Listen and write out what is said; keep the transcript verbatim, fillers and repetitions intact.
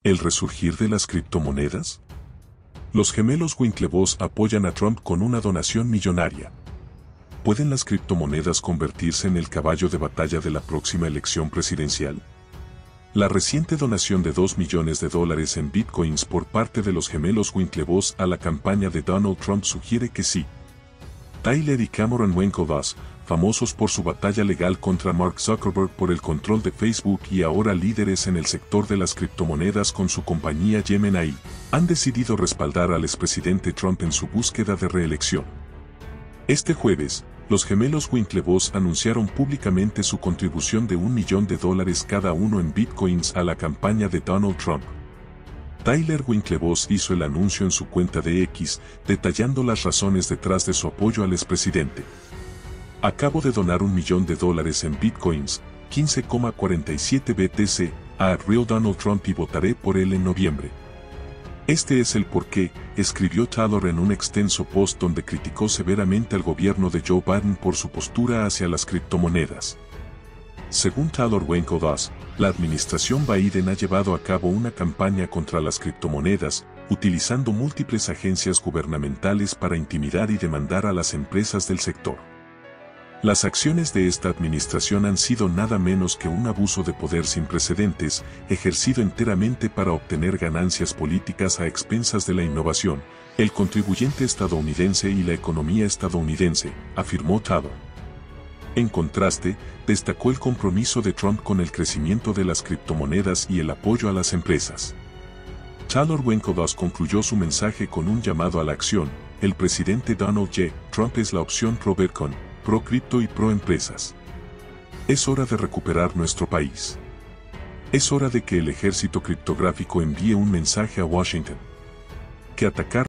¿El resurgir de las criptomonedas? Los gemelos Winklevoss apoyan a Trump con una donación millonaria. ¿Pueden las criptomonedas convertirse en el caballo de batalla de la próxima elección presidencial? La reciente donación de dos millones de dólares en bitcoins por parte de los gemelos Winklevoss a la campaña de Donald Trump sugiere que sí. Tyler y Cameron Winklevoss, famosos por su batalla legal contra Mark Zuckerberg por el control de Facebook y ahora líderes en el sector de las criptomonedas con su compañía Gemini, han decidido respaldar al expresidente Trump en su búsqueda de reelección. Este jueves, los gemelos Winklevoss anunciaron públicamente su contribución de un millón de dólares cada uno en bitcoins a la campaña de Donald Trump. Tyler Winklevoss hizo el anuncio en su cuenta de X, detallando las razones detrás de su apoyo al expresidente. Acabo de donar un millón de dólares en bitcoins, quince coma cuarenta y siete B T C, a Real Donald Trump y votaré por él en noviembre. Este es el porqué, escribió Tyler en un extenso post donde criticó severamente al gobierno de Joe Biden por su postura hacia las criptomonedas. Según Tyler Winklevoss, la administración Biden ha llevado a cabo una campaña contra las criptomonedas, utilizando múltiples agencias gubernamentales para intimidar y demandar a las empresas del sector. Las acciones de esta administración han sido nada menos que un abuso de poder sin precedentes, ejercido enteramente para obtener ganancias políticas a expensas de la innovación, el contribuyente estadounidense y la economía estadounidense, afirmó Tyler. En contraste, destacó el compromiso de Trump con el crecimiento de las criptomonedas y el apoyo a las empresas. Tyler Winklevoss concluyó su mensaje con un llamado a la acción: el presidente Donald J. Trump es la opción pro Bitcoin, pro cripto y pro empresas. Es hora de recuperar nuestro país. Es hora de que el ejército criptográfico envíe un mensaje a Washington. Que atacar